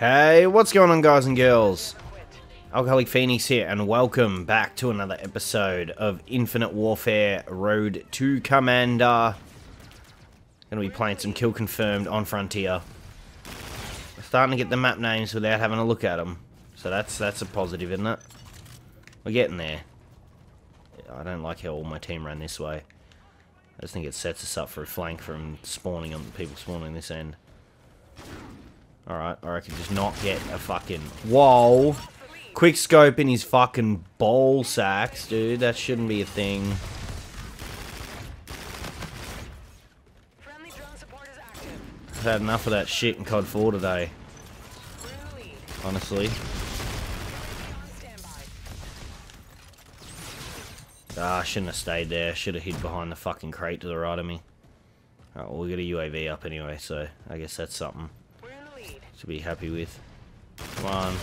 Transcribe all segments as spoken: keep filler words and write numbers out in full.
Hey, what's going on, guys and girls? Alcoholic Phoenix here, and welcome back to another episode of Infinite Warfare Road to Commander. Gonna be playing some Kill Confirmed on Frontier. We're starting to get the map names without having a look at them, so that's that's a positive, isn't it? We're getting there. I don't like how all my team ran this way. I just think it sets us up for a flank from spawning on people spawning this end. Alright, or I can just not get a fucking... Whoa! Quick scope in his fucking ball sacks, dude. That shouldn't be a thing. I've had enough of that shit in C O D four today. Honestly. Ah, I shouldn't have stayed there. Should have hid behind the fucking crate to the right of me. Alright, well, we got a U A V up anyway, so I guess that's something to be happy with. Come on.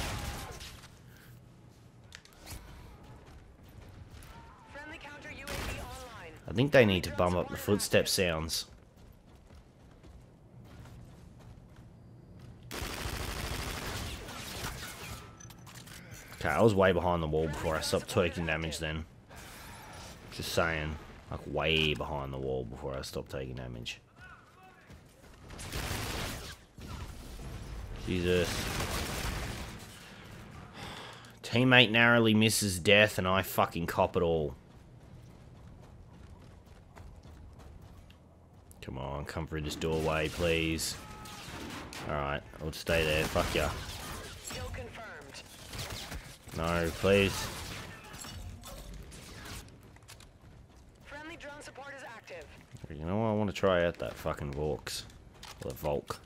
I think they need to bump up the footstep sounds. Okay, I was way behind the wall before I stopped taking damage then. Just saying. Like, way behind the wall before I stopped taking damage. Jesus. Teammate narrowly misses death and I fucking cop it all. Come on, come through this doorway, please. Alright, I'll stay there. Fuck ya. No, please. You know what? I want to try out that fucking Vaux. Or the Volk.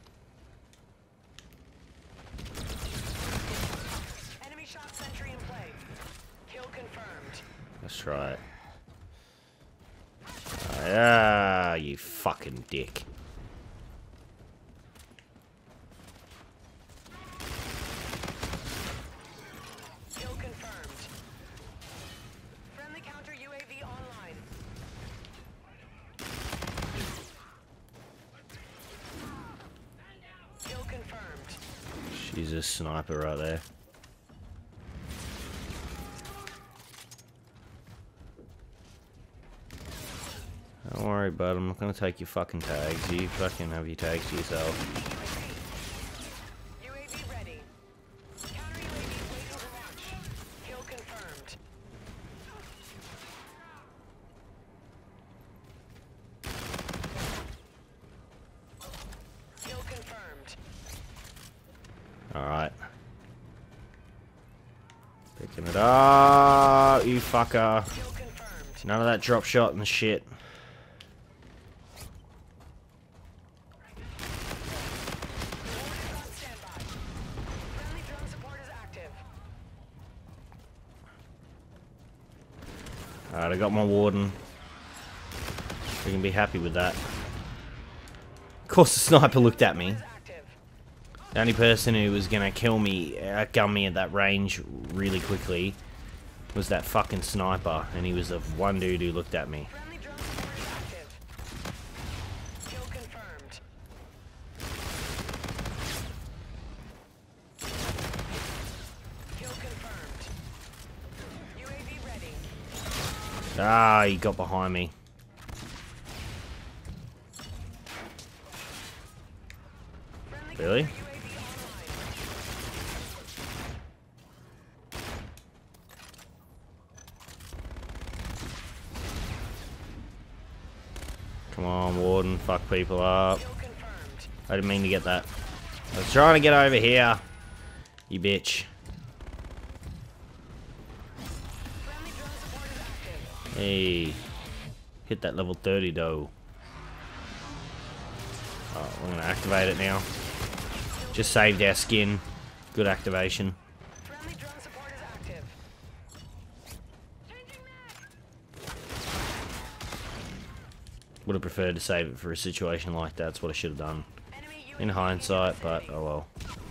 Enemy shot sentry in play. Kill confirmed. Let's try it. Ah, you fucking dick. Kill confirmed. Friendly counter U A V online. Kill confirmed. She's a sniper right there. Don't worry, bud. I'm not gonna take your fucking tags. You fucking have your tags to yourself. U A V ready. Counter U A V waiting to launch. Kill confirmed. Kill confirmed. Alright. Picking it up, you fucker. None of that drop shot and shit. Alright, I got my warden. We can be happy with that. Of course the sniper looked at me. The only person who was gonna kill me, outgun me at that range really quickly, was that fucking sniper. And he was the one dude who looked at me. Ah, he got behind me. Really? Come on, Warden, fuck people up. I didn't mean to get that. I was trying to get over here, you bitch. Hey, hit that level thirty though. Oh, we're gonna activate it now. Just saved our skin. Good activation. Would have preferred to save it for a situation like that. That's what I should have done. In hindsight, but oh well.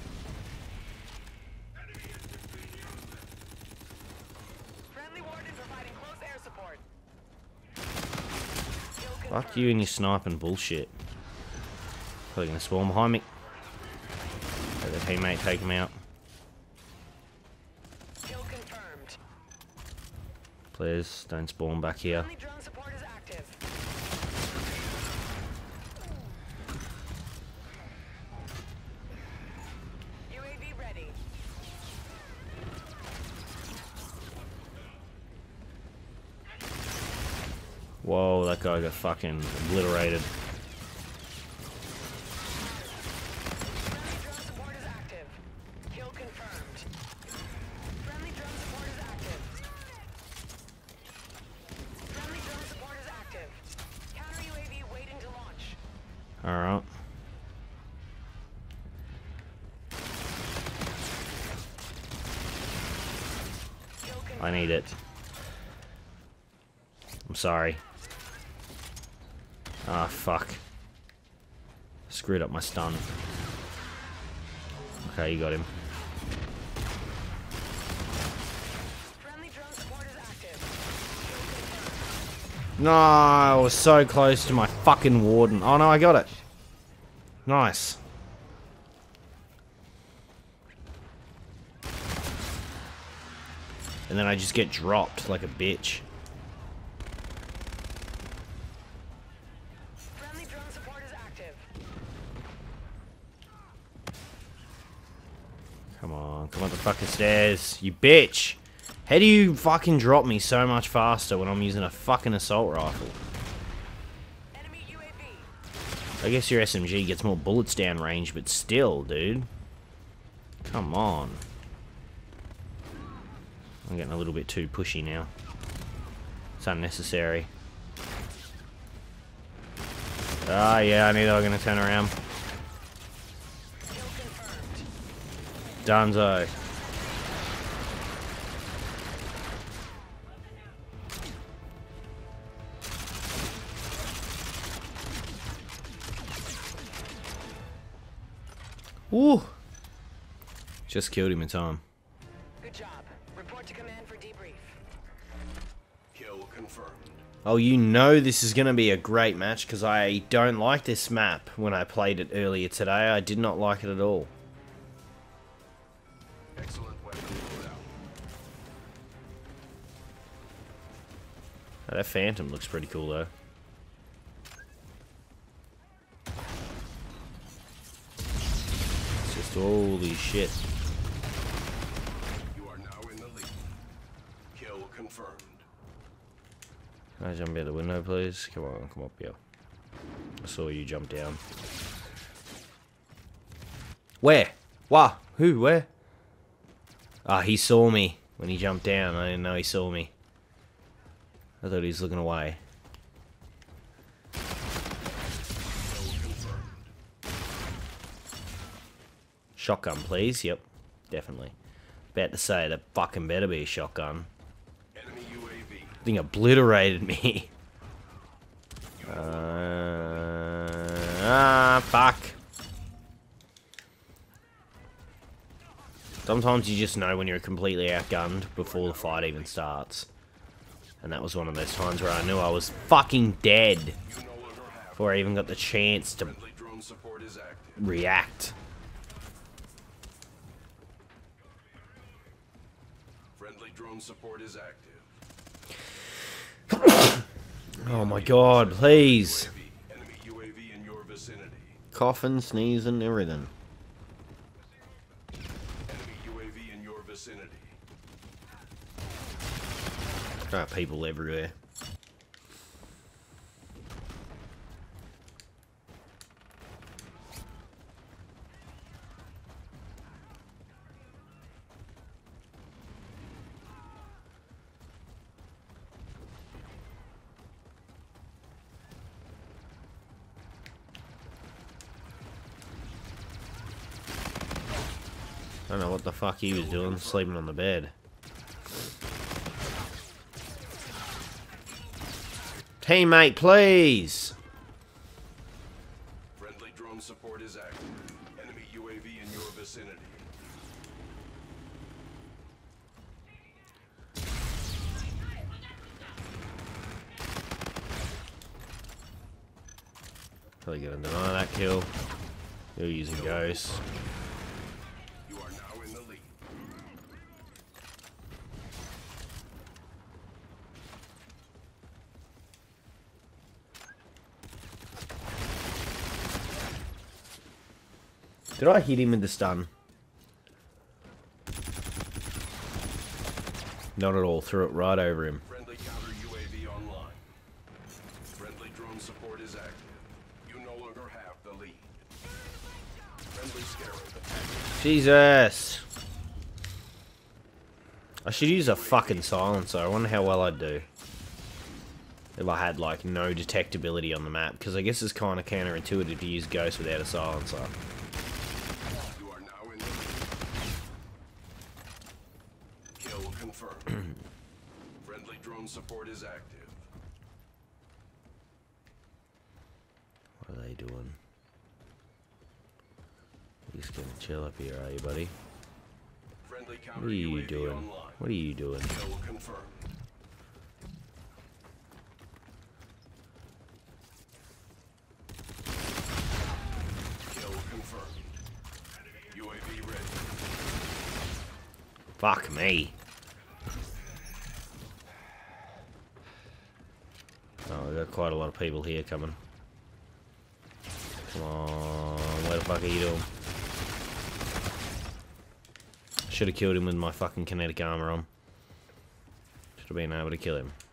Fuck you and your sniping bullshit. Probably gonna spawn behind me. Let the teammate take him out. Kill confirmed. Please, don't spawn back here. Friendly drone support is active. U A V ready. Whoa, that guy got fucking obliterated. Friendly drone support is active. Kill confirmed. Friendly drone support is active. Friendly drone support is active. Counter U A V waiting to launch. Alright. Kill confirmed. I need it. I'm sorry. Ah, fuck. Screwed up my stun. Okay, you got him. Friendly drone support is active. No, I was so close to my fucking warden. Oh no, I got it. Nice. And then I just get dropped like a bitch. Friendly drone support is active. Come on, come up the fucking stairs, you bitch! How do you fucking drop me so much faster when I'm using a fucking assault rifle? Enemy U A V. I guess your S M G gets more bullets down range, but still, dude. Come on. I'm getting a little bit too pushy now. It's unnecessary. Ah, yeah, I knew they were going to turn around. Kill confirmed. Dunzo. Woo! Just killed him in time. Good job. Report to command for debrief. Kill confirmed. Oh, you know this is going to be a great match because I don't like this map. When I played it earlier today, I did not like it at all. Excellent weapon loadout. Oh, that Phantom looks pretty cool though. It's just holy shit. You are now in the lead. Kill confirmed. Can I jump out the window, please? Come on, come up here. I saw you jump down. Where? Wah? Who? Where? Ah, he saw me when he jumped down. I didn't know he saw me. I thought he was looking away. Kill confirmed. Shotgun, please. Yep, definitely. About to say, that fucking better be a shotgun. Enemy U A V. Thing obliterated me. Uh, ah, fuck. Sometimes you just know when you're completely outgunned before the fight even starts. And that was one of those times where I knew I was fucking dead You no longer have. before I even got the chance to Friendly drone support is active. react. Friendly drone support is active. Oh my god, please. U A V. Enemy U A V in your vicinity. Coughing, sneezing, everything. Enemy U A V in your vicinity. There are people everywhere. I don't know what the fuck he was doing, sleeping on the bed. Teammate, please! Friendly drone support is active. Enemy U A V in your vicinity. Probably gonna deny that kill. You're using ghosts. Did I hit him with the stun? Not at all. Threw it right over him. Friendly counter U A V online. Friendly drone support is active. You no longer have the lead. Friendly scarab. Jesus. I should use a fucking silencer. I wonder how well I'd do if I had, like, no detectability on the map. Because I guess it's kind of counterintuitive to use Ghost without a silencer. You are now in the lead. Kill confirmed. Friendly drone support is active. What are they doing? You're just gonna chill up here, are you, buddy? Friendly What counter are you U A V doing? online. What are you doing? Kill confirmed. Kill confirmed. U A V ready. Fuck me. Oh, we got quite a lot of people here coming. Come on, where the fuck are you doing? Should have killed him with my fucking kinetic armor on. Should have been able to kill him.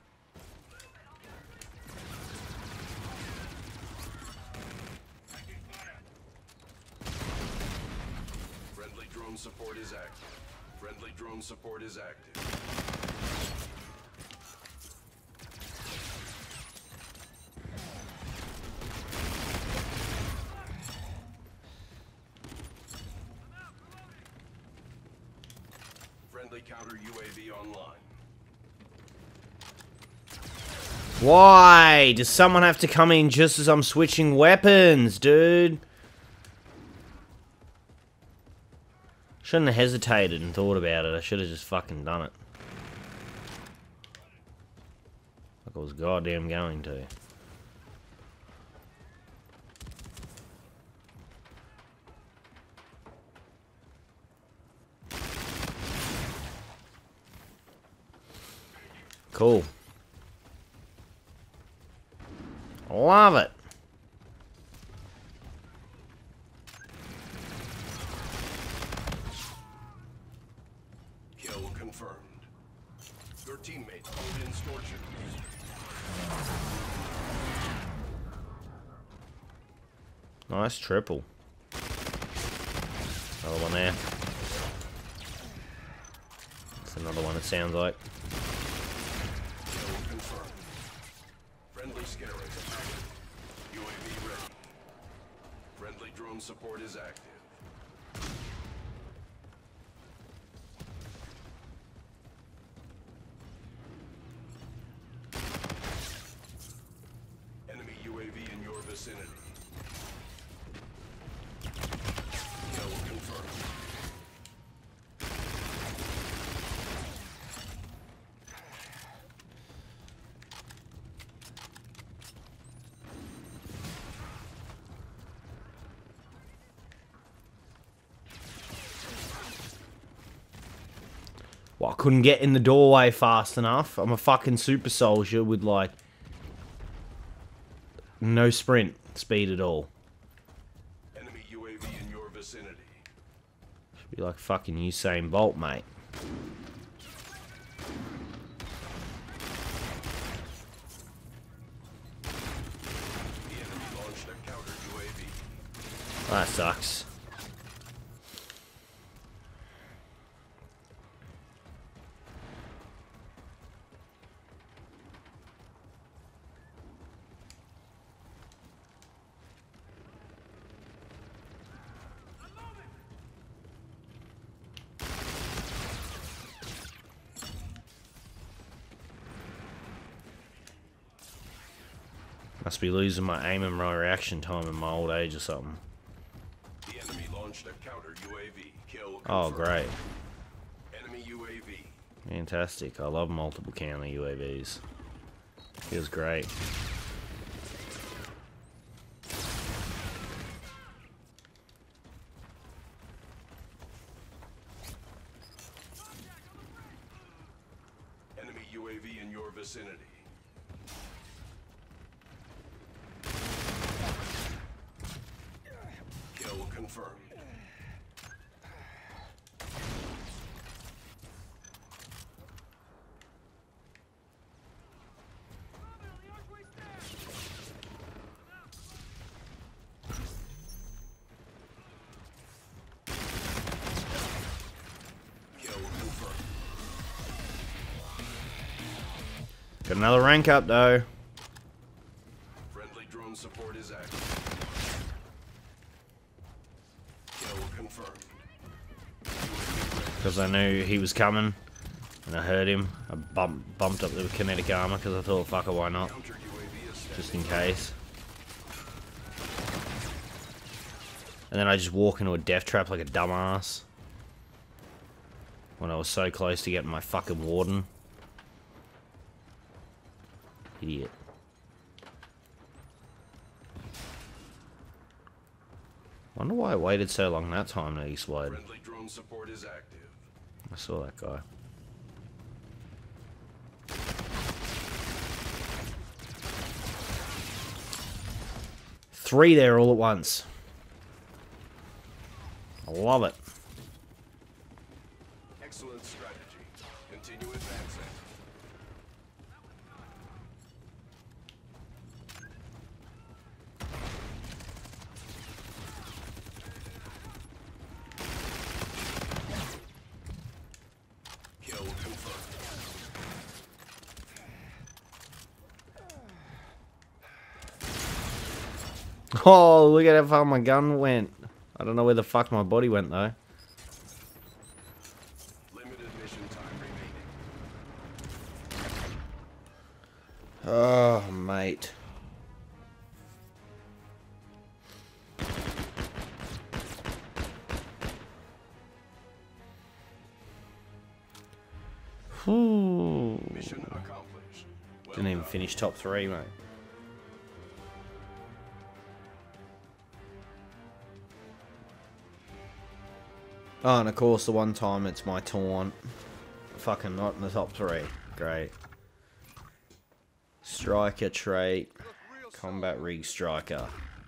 Friendly drone support is active. Friendly drone support is active. Friendly counter U A V online. Why? Does someone have to come in just as I'm switching weapons, dude? Shouldn't have hesitated and thought about it. I should have just fucking done it. Like I was goddamn going to. Cool. Love it. Kill confirmed. Your teammate pulled in Scorcher. Nice triple. Another one there. That's another one, it sounds like. Kill confirmed. Friendly scarab active. U A V ready. Friendly drone support is active. Enemy U A V in your vicinity. Kill confirmed. Well, I couldn't get in the doorway fast enough. I'm a fucking super soldier with, like, no sprint speed at all. Enemy U A V in your vicinity. Should be like fucking Usain Bolt, mate. The enemy launched a counter U A V. That sucks. Must be losing my aim and my reaction time in my old age or something. The enemy launched a counter U A V. Kill Oh, confirmed. great. Enemy U A V. Fantastic. I love multiple counter U A Vs. Feels great. Enemy U A V in your vicinity. Kill confirmed. Got another rank up though. Friendly drone support is active. Kill confirmed. Because I knew he was coming. And I heard him. I bump, bumped up the kinetic armor because I thought, fuck it, why not? Counter U A V is Just in case. And then I just walk into a death trap like a dumbass. When I was so close to getting my fucking warden. Idiot. Wonder why I waited so long that time to explode. Friendly drone support is active. I saw that guy. Three there all at once. I love it. Excellent strategy. Continue advancing. Kill confirmed. Oh, look at how far my gun went. I don't know where the fuck my body went though. Limited mission time remaining. Oh, mate. Ooh. Mission accomplished. Well Didn't even done. finish top three, mate. Oh, and of course, the one time it's my taunt. Fucking not in the top three. Great. Striker trait. Combat rig striker.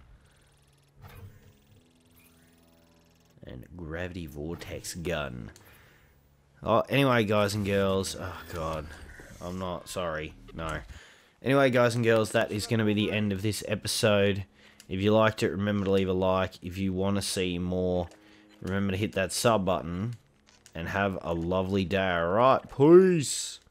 And gravity vortex gun. Oh, anyway, guys and girls. Oh, God. I'm not sorry. No. Anyway, guys and girls, that is going to be the end of this episode. If you liked it, remember to leave a like. If you want to see more, remember to hit that sub button. And have a lovely day, alright? Peace!